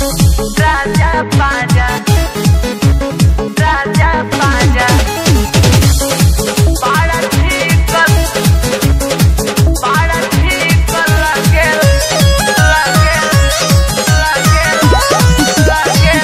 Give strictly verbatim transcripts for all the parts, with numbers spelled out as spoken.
राजा पाजा राजा पाजा बड़ा ठीक बड़ा ठीक लगे लगे लगे लगे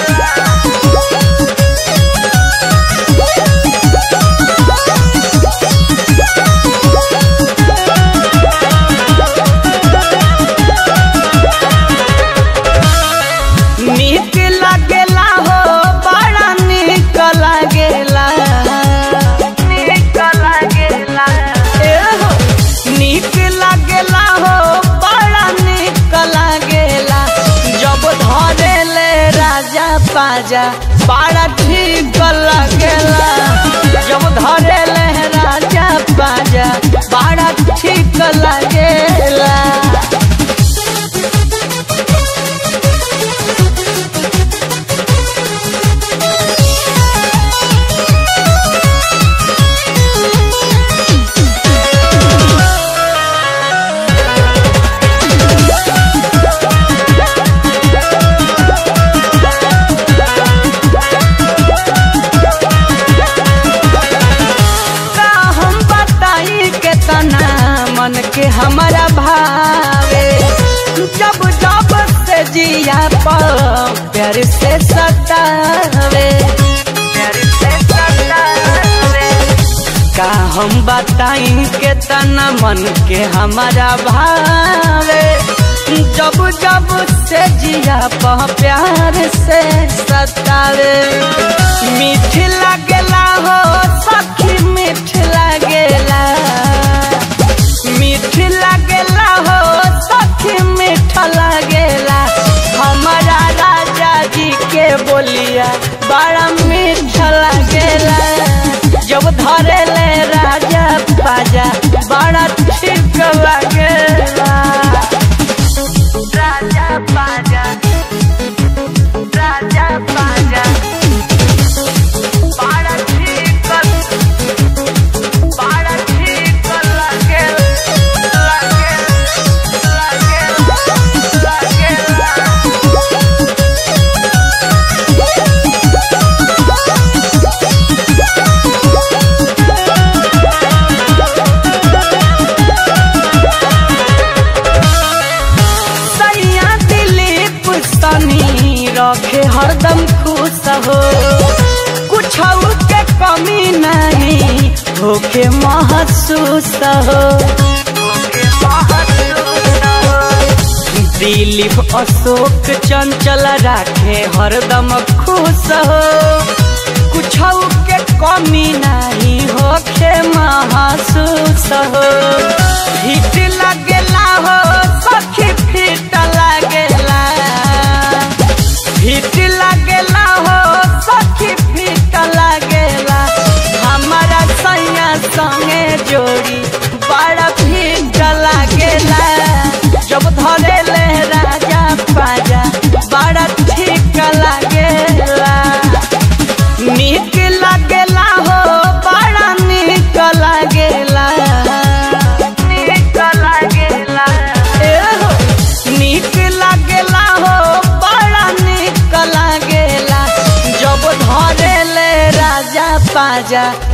नीक लगेला हो बड़ा नीक लगेला नीक लगेला ए हो नीक लगेला हो बड़ा नीक लगेला जब धरे ले राजा पाजा बड़ा ठीक लगेला जब धरे ले राजा पाजा बड़ा ठीक लगेला। मन के हमारा भावे जब जब से जिया पर प्यार से सतावे प्यार से सतावे का हम बताई के तना मन के हमारा भावे जब जब से जिया पर प्यार से सतावे मीठ लगेला हो सखी मीठ लगेला मीठ लगेला हो सखी मीठ लगेला हमारा राजा जी के बोलिया बड़ा मीठ लगेला जब धरे ले राजा पाजा बड़ा ठीक लगेला। राजा पाजा राजा पाजा बड़ा ठीक बड़ा ठीक लगेला रखे हरदम खुश हो कुछ के कमी नहीं होके महसूस हो दिलीप अशोक चंचल रखे हरदम खुश हो कुछ के कमी नहीं होके महसूस हो हिट लगेला हो सखी फिट लगेला फिट लगेला हो सखी फिट लगेला हमारा सैया संगे जोड़ी बड़ा फिट लगेला जब धरे ले राजा पाजा बड़ा ठीक लगेला नीक लगेला हो बड़ा नीक लगेला नीक लगेला ए हो नीक लगेला हो बड़ा नीक लगेला जब धरे ले राजा पाजा